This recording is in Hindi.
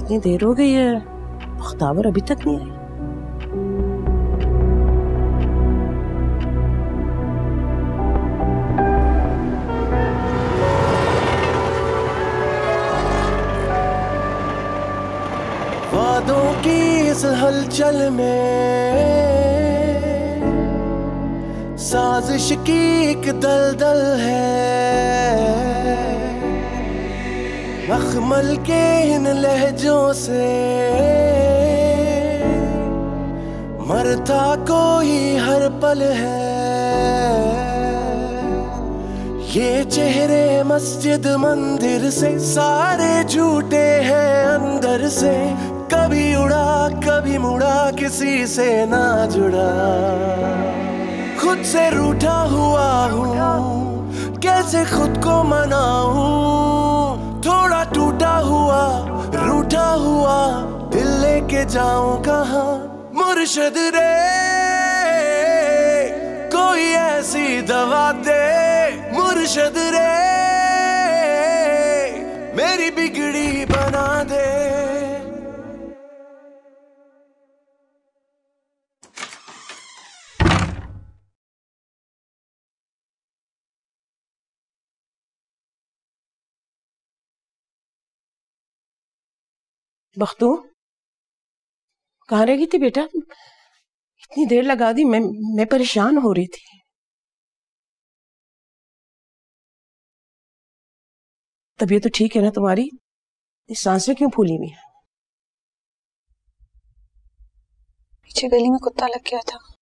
इतनी देर हो गई है, बख्तावर अभी तक नहीं आई। वादों की इस हलचल में साजिश की एक दलदल है। मखमल के इन लहजों से मरता कोई हर पल है। ये चेहरे मस्जिद मंदिर से सारे झूठे हैं अंदर से। कभी उड़ा कभी मुड़ा, किसी से ना जुड़ा। खुद से रूठा हुआ हूँ, कैसे खुद को मनाऊं। थोड़ा टूटा हुआ रूठा हुआ दिल लेके जाऊं कहाँ। मुर्शिद रे कोई ऐसी दवा दे। मुर्शिद रे मेरी बिगड़ी बना दे। बख्तू कहाँ रह गई थी बेटा? इतनी देर लगा दी, मैं परेशान हो रही थी। तबीयत तो ठीक है ना तुम्हारी? सांसें क्यों फूली हुई हैं? पीछे गली में कुत्ता लग गया था।